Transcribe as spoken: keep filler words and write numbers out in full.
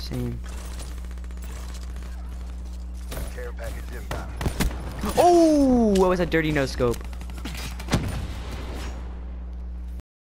Same. Care package inbound. Oh, what was a dirty no scope?